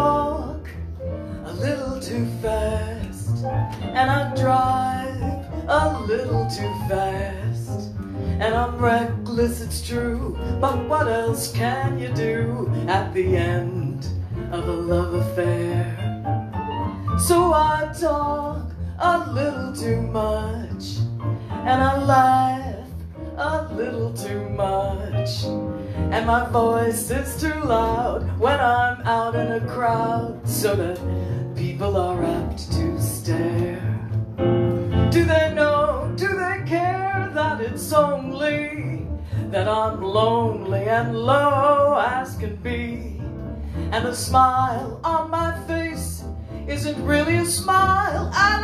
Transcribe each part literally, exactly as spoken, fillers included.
walk a little too fast, and I drive a little too fast, and I'm reckless, it's true, but what else can you do at the end of a love affair? So I talk a little too much, and I laugh a little too much, and my voice is too loud when I'm out in a crowd, so that people are apt to stare. Do they know, do they care that it's only that I'm lonely and low as can be, and the smile on my face isn't really a smile at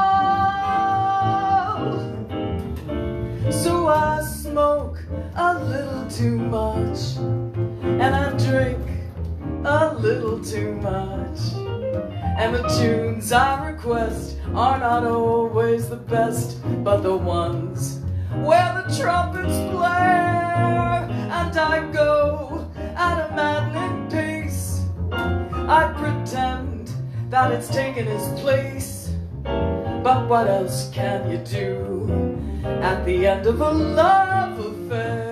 all? So I smoke a little too much, and I drink a little too much, and the tunes I request are not always the best, but the ones where the trumpets blare, and I go at a maddening pace. I pretend that it's taken its place, but what else can you do at the end of a love affair?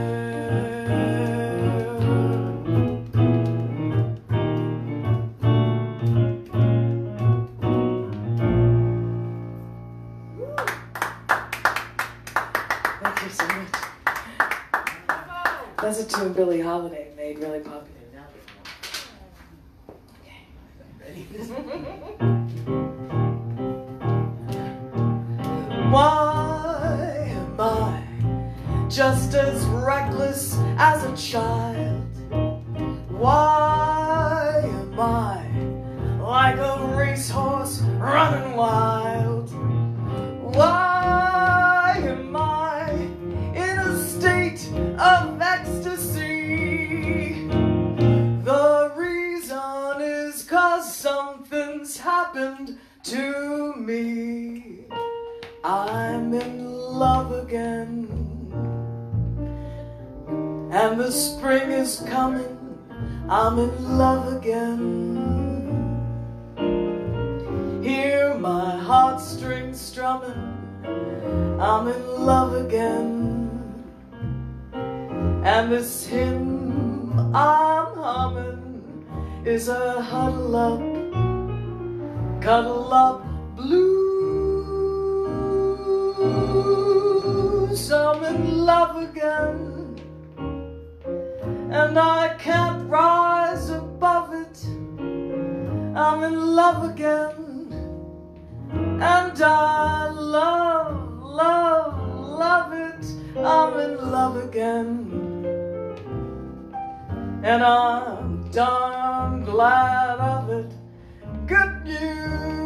Thank you so much. That's a tune Billie Holiday made really popular. Why am I just as reckless as a child? Why am I like a racehorse running wild? Why am I in a state of ecstasy? The reason is 'cause something's happened to me. I'm in love again, and the spring is coming. I'm in love again. Hear my heartstrings strumming. I'm in love again, and this hymn I'm humming is a huddle up, cuddle up blues. I'm in love again, and I can't rise above it. I'm in love again, and I love, love, love it. I'm in love again, and I'm darn glad of it. Good news.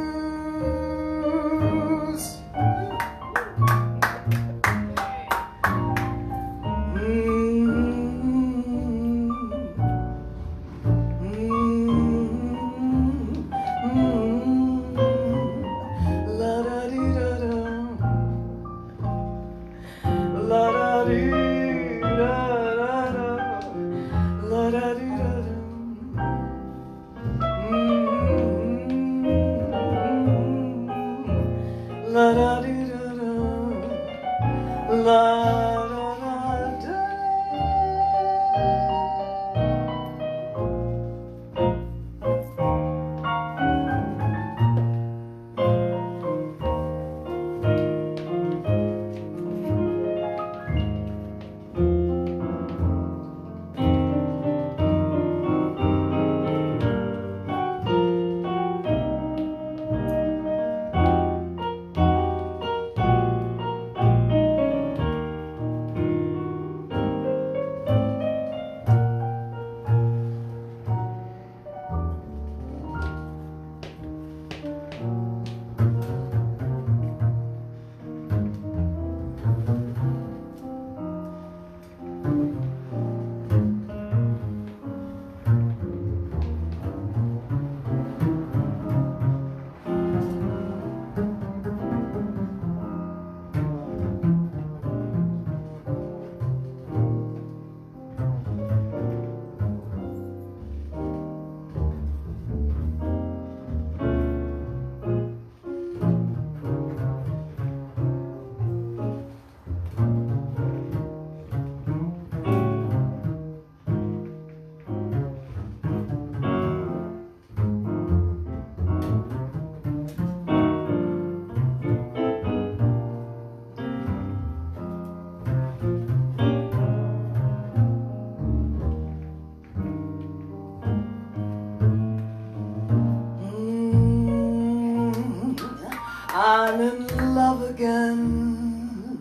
I'm in love again,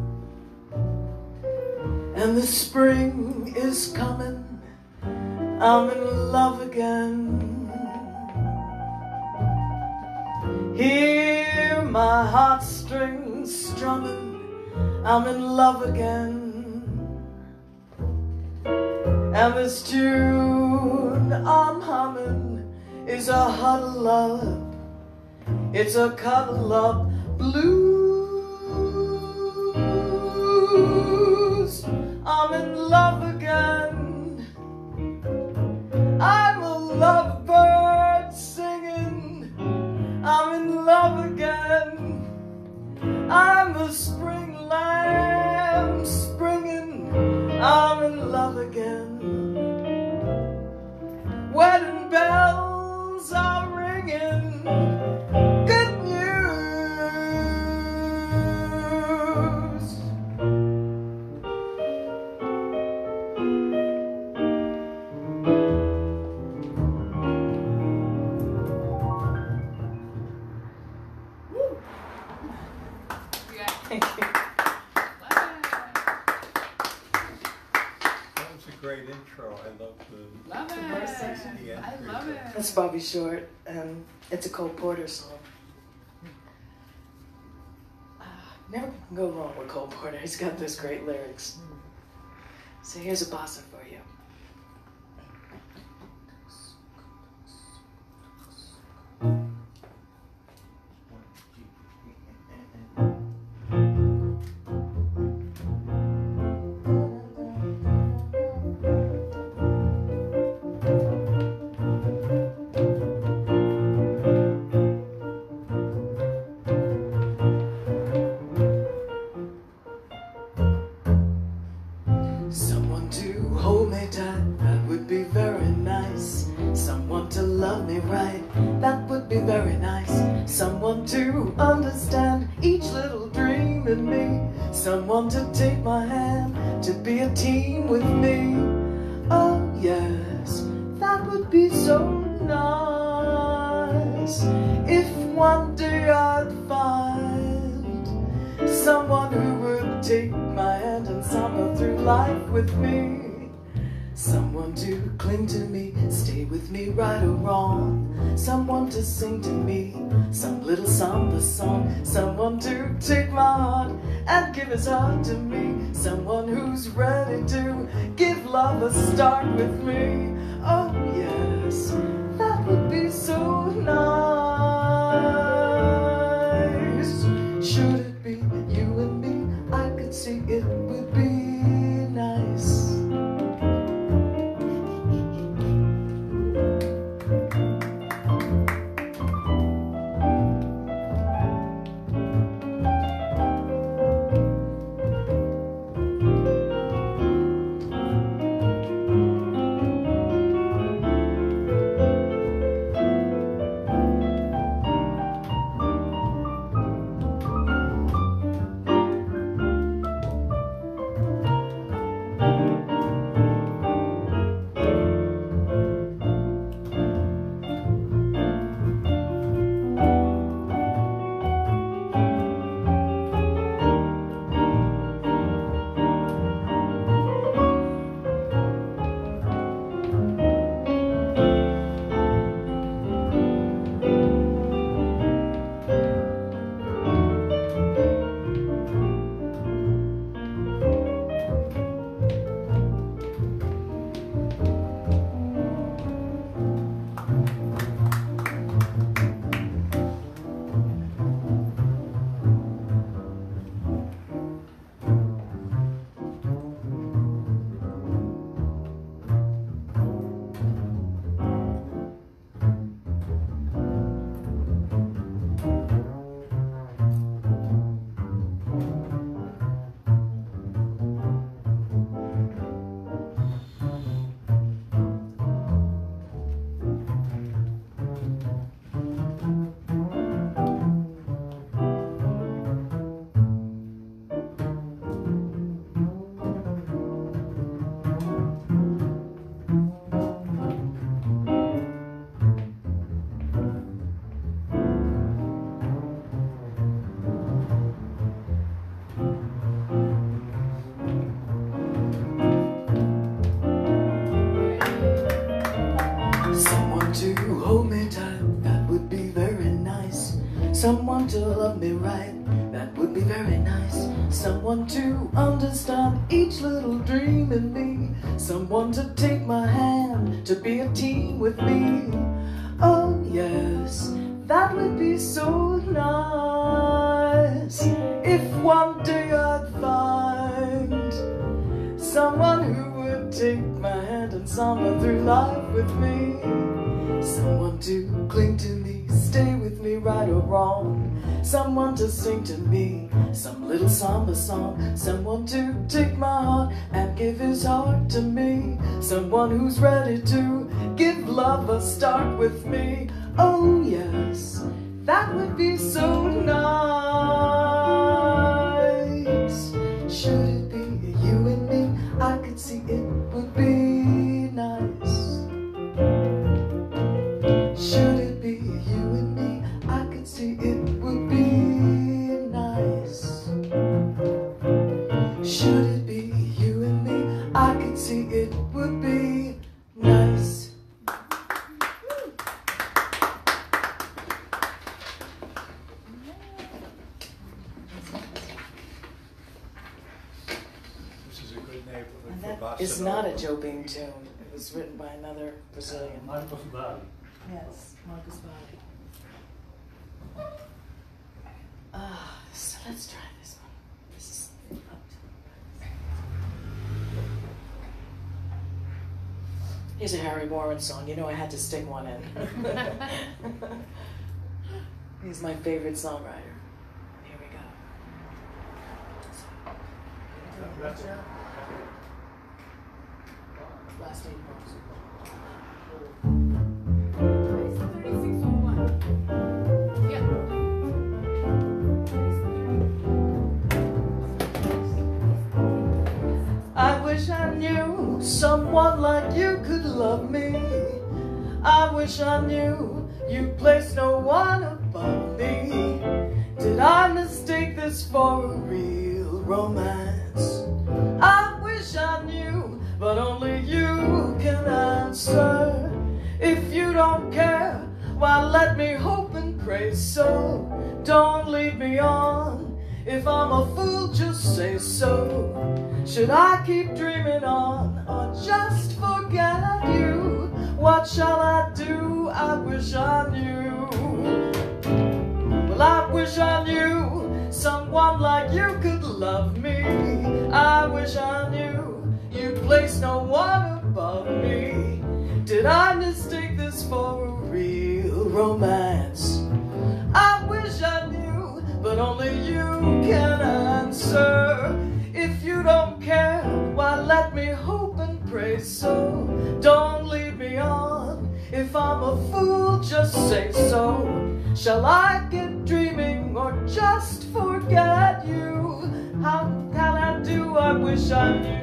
and the spring is coming. I'm in love again. Hear my heartstrings strumming. I'm in love again, and this tune I'm humming is a huddle up. It's a cuddle up blues. I'm in love again. I'm a lovebird singing. I'm in love again. I'm a spring lamb springing. I'm in love again. Wedding bells are ringing. Good news. Woo. Yeah. Thank you. That was a great intro. I love the, Love it. first section. the end. I love it. That's Bobby Short, and it's a Cole Porter song. Uh, never can go wrong with Cole Porter. He's got those great lyrics. So here's a bossa for you. Someone to hold me tight, that would be very nice. Someone to love me right, that would be very nice. Someone to understand each little dream in me. Someone to take my hand, to be a team with me. Oh yes, that would be so nice. If one day I'd find someone who would take my hand and summer through life with me. Someone to cling to me, stay with me right or wrong. Someone to sing to me some little samba song. Someone to take my heart and give his heart to me. Someone who's ready to give love a start with me. Oh yes, that would be so nice. Should it be you and me, I could see it would be nice. Someone to love me right, that would be very nice. Someone to understand each little dream in me. Someone to take my hand, to be a team with me. Oh yes, that would be so nice. If one day I'd find someone who would take my hand and samba through life with me. Someone to cling to me, stay with me right or wrong. Someone to sing to me some little samba song. Someone to take my heart and give his heart to me. Someone who's ready to give love a start with me. Oh yes, that would be so nice. Should it be you and me, I could see it would be nice. Should it be you and me, I could see it would be nice. Should it be you and me, I could see it would be nice. This is a good neighborhood And for that bossa is not a nova. Joe Bing tune. It was written by another Brazilian. Marcos Vale. Yes, Marcus Vale. Ah, so let's try this one. This is up to. Here's a Harry Warren song. You know I had to stick one in. He's my favorite songwriter. Here we go. Last eight bars. thirty-six oh one. Yeah. I wish I knew someone like you could love me. I wish I knew you placed no one above me. Did I mistake this for a real romance? I wish I knew, but only you can answer. If you don't care, why let me hope and pray so. Don't lead me on. If I'm a fool, just say so. Should I keep dreaming on or just forget you? What shall I do? I wish I knew. Well, I wish I knew someone like you could love me. I wish I knew you'd place no one above me. Did I mistake this for a real romance? I wish I knew, but only you can answer. If you don't care, why let me hope and pray so. Don't lead me on. If I'm a fool, just say so. Shall I get dreaming or just forget you? How can I do? I wish I knew.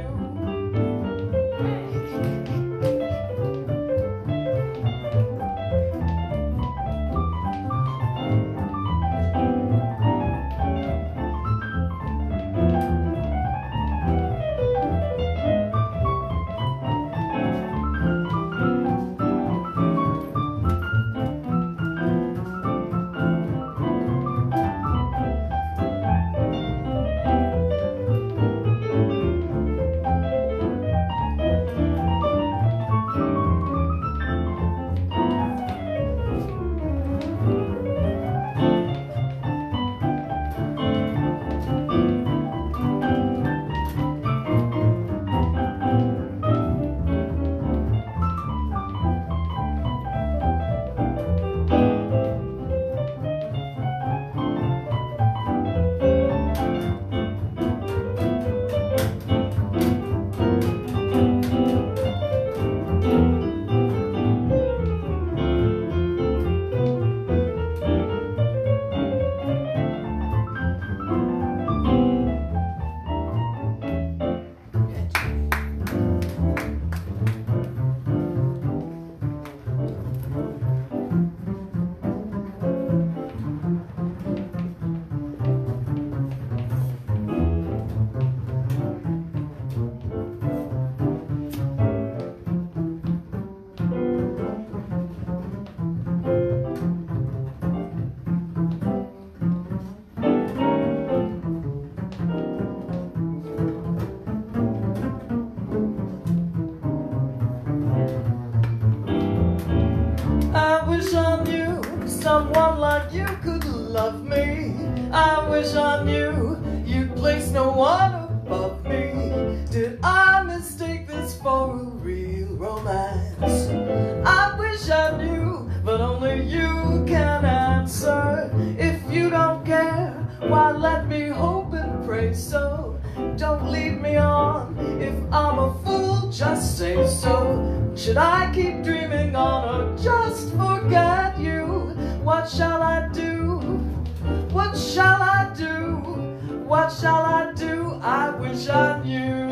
someone like you could love me. I wish I knew you'd place no one above me. Did I mistake this for a real romance? I wish I knew, but only you can answer. If you don't care, why let me hope and pray so. Don't lead me on. If I'm a fool, just say so. Should I keep dreaming on or just forget you? What shall I do? What shall I do? What shall I do? I wish I knew.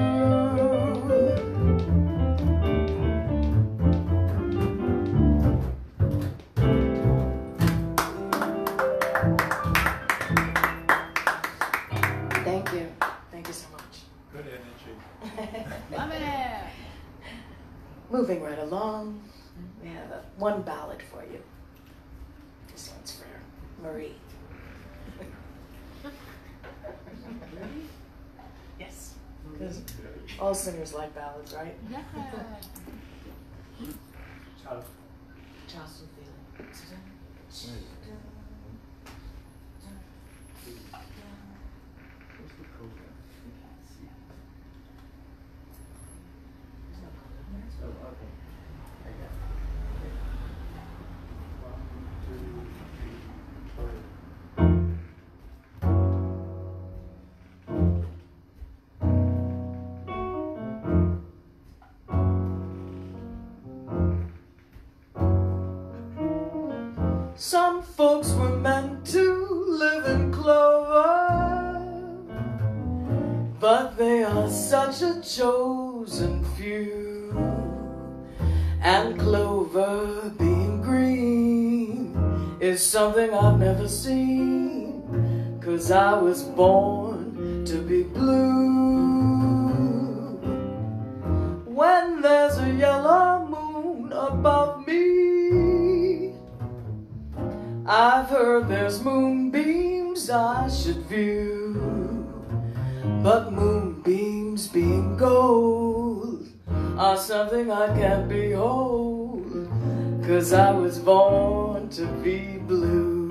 Thank you. Thank you so much. Good energy. Love it. Moving right along, we have uh, one ballad for you. This one's for Marie. Yes, because all singers like ballads, right? Yeah. Ciao. Jocelyn feeling. Some folks were meant to live in clover, but they are such a chosen few. And clover being green is something I've never seen, 'cause I was born to be blue. When there's a yellow moon above me, I've heard there's moonbeams I should view, but moonbeams being gold are something I can't behold, 'cause I was born to be blue.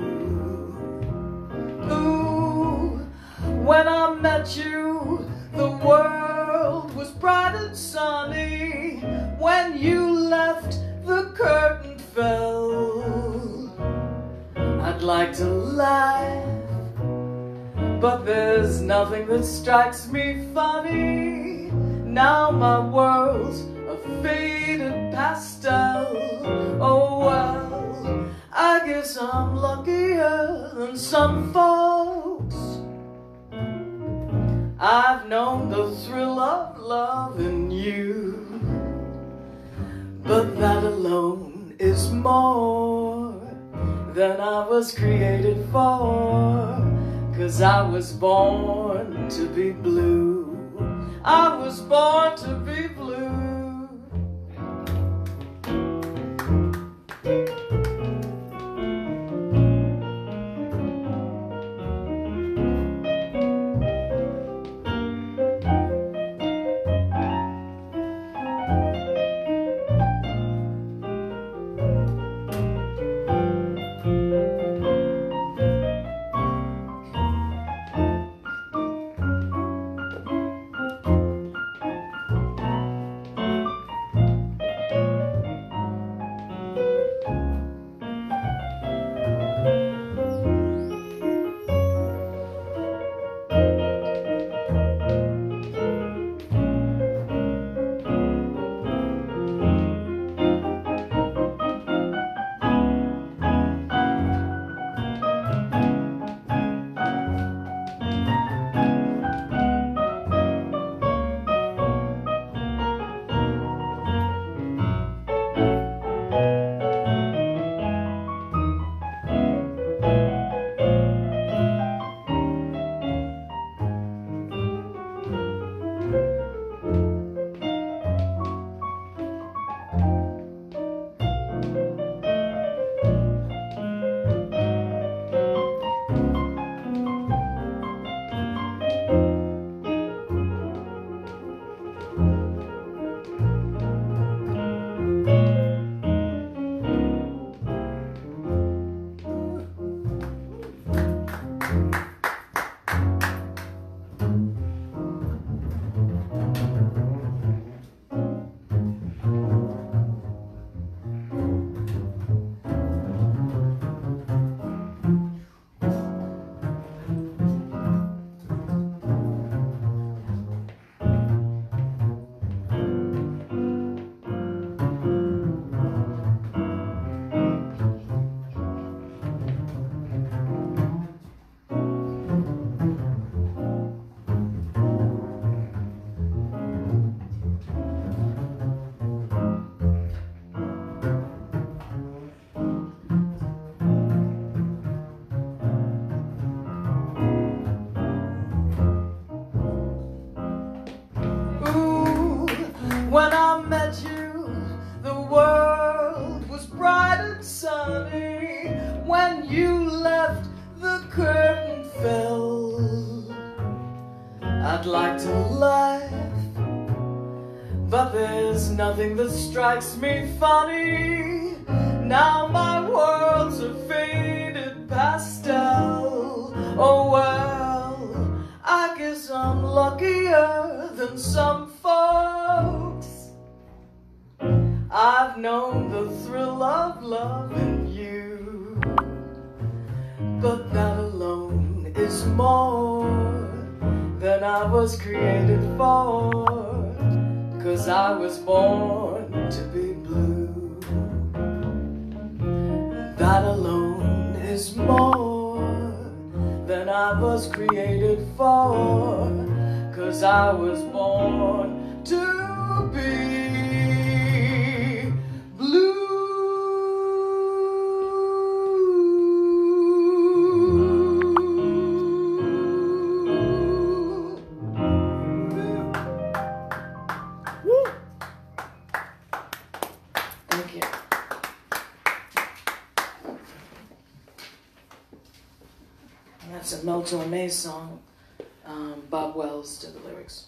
Ooh, when I met you, the world was bright and sunny. When you left, the curtain fell. I'd like to laugh, but there's nothing that strikes me funny. Now my world's a faded pastel. Oh well, I guess I'm luckier than some folks. I've known the thrill of loving you, but that alone is more than I was created for, 'cause I was born to be blue. I was born to be blue. when you left, the curtain fell. I'd like to laugh, but there's nothing that strikes me funny. Now my world's a faded pastel. Oh well, I guess I'm luckier than some folks. I've known the thrill of loving you, but that alone is more than I was created for. 'Cause I was born to be blue. That alone is more than I was created for. 'Cause I was born to be blue. Thank you. And that's a Mel Torme song. Um, Bob Wells did the lyrics.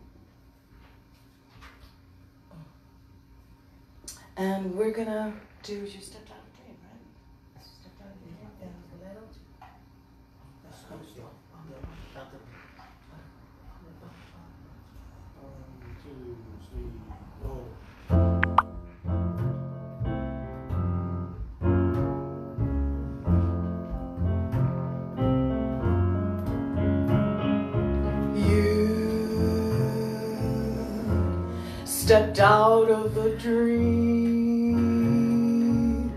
And we're gonna do, you stepped out of the dream, right? Stepped out of the dream, yeah, little. That's how it's done. One, two, three, four. Stepped out of the dream.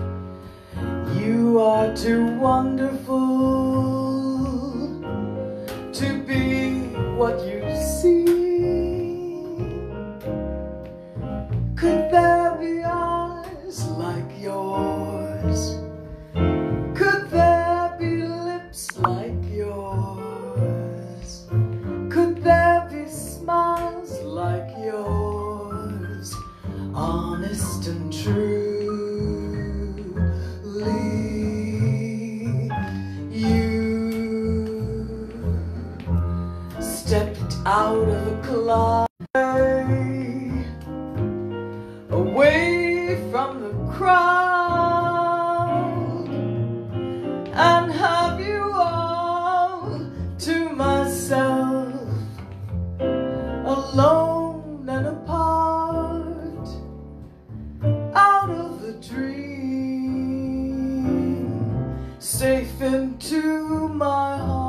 You are too wonderful to be what you seem. Could there be eyes like yours? Could there be lips like yours? Could there be smiles like yours? Honest and truly, you stepped out of the cloud, away from the crowd, and have you all to myself, alone and apart, out of the dream, safe into my heart.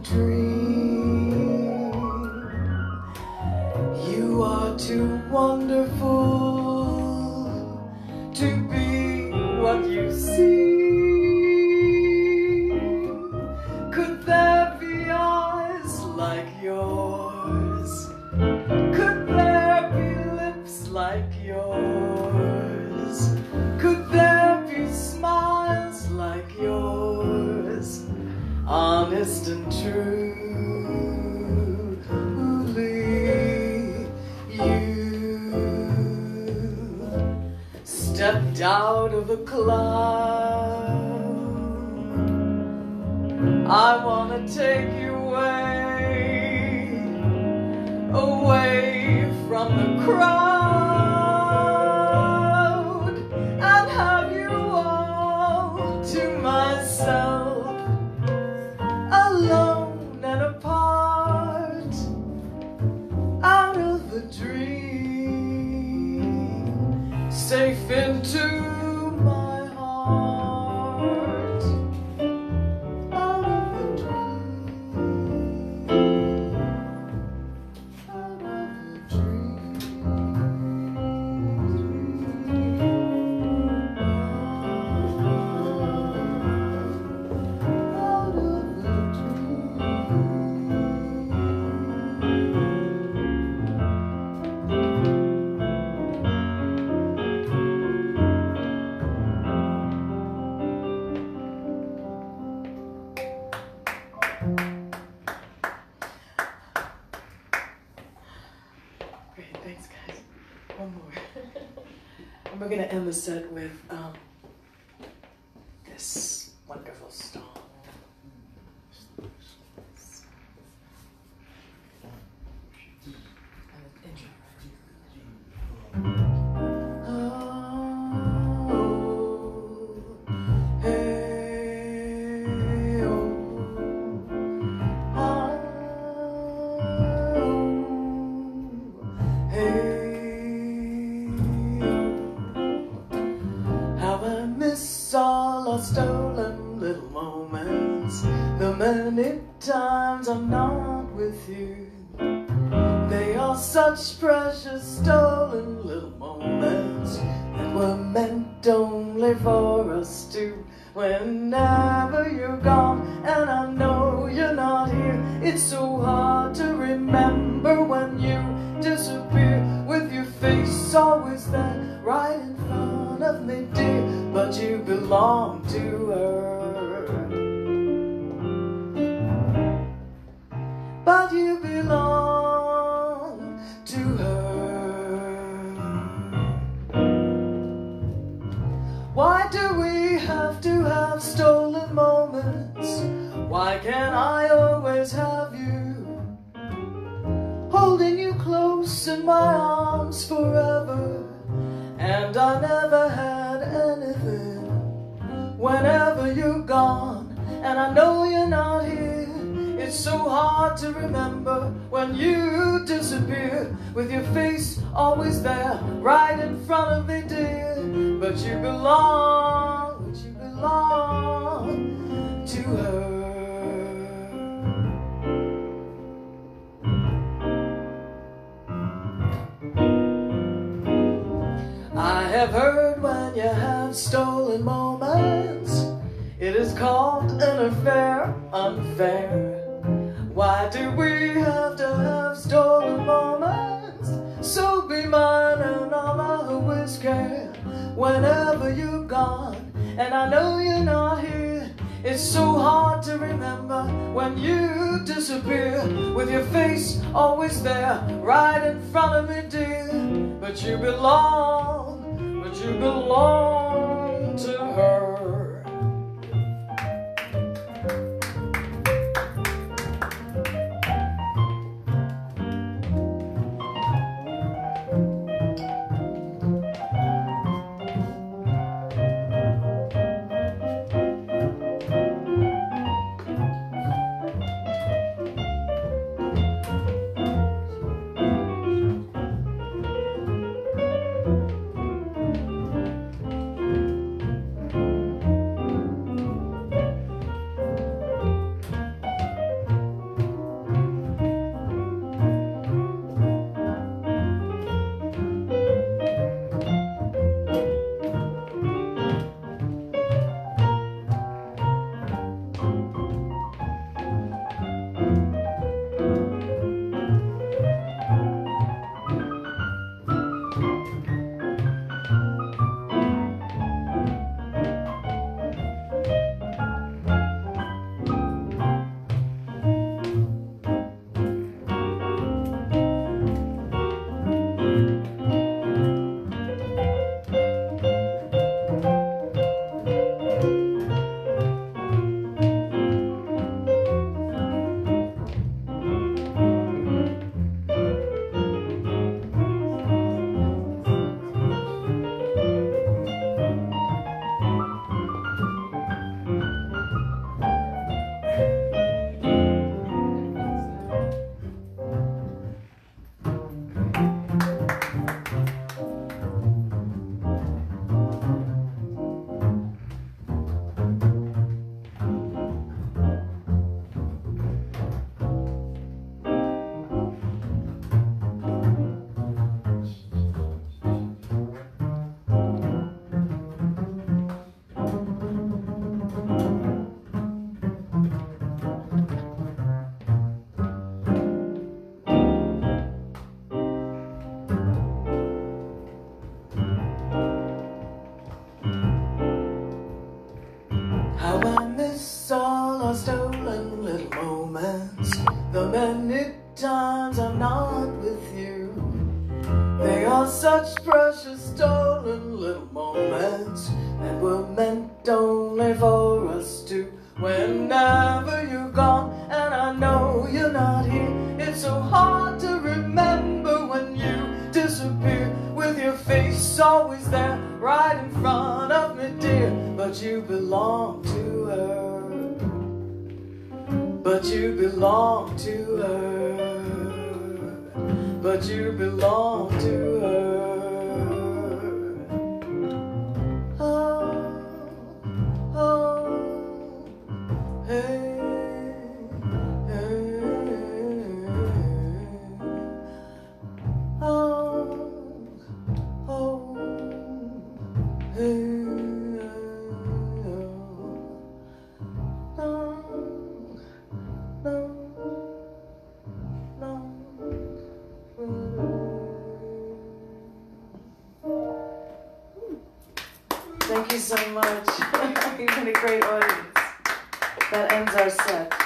dream. You are too wonderful to be what you seem. Could there be eyes like yours? Could there be lips like yours? Could there be smiles like yours? Honest and truly, you stepped out of a cloud. I wanna take you away, away from the crowd, and have you all to myself, alone and apart, out of a dream, safe into my heart, out of a dream, out of a dream, out of a Great, thanks guys. One more. And we're gonna end the set with um, this wonderful song. And the intro, right? Oh, hey, oh, oh, hey, how I miss all our stolen little moments, the many times I'm not with you. They are such precious stolen little moments that were meant only for us two. Whenever you're gone and I know you're not here, it's so hard to remember when you disappear, with your face always there right in front of me, dear. But you belong to her, but you belong to her. Why do we have to have stolen moments? Why can't I always have you, holding you close in my arms forever? And I never had anything. Whenever you're gone and I know you're not here, it's so hard to remember when you disappear, with your face always there right in front of me, dear. But you belong, but you belong to her. I have heard when you have stolen moments, it is called an affair, unfair. Why do we have to have stolen moments? So be mine and I'll always care. Whenever you're gone and I know you're not here, it's so hard to remember when you disappear, with your face always there right in front of me, dear. But you belong, but you belong to her. The many times I'm not with you, they are such precious stolen little moments that were meant only for us two. Whenever you're gone and I know you're not here, it's so hard to remember when you disappear, with your face always there right in front of me, dear. But you belong to her, but you belong to her, but you belong to her. Oh, oh, hey, hey, oh, oh, hey, oh, no, no, no. Thank you so much. You've been a great audience. That ends our set.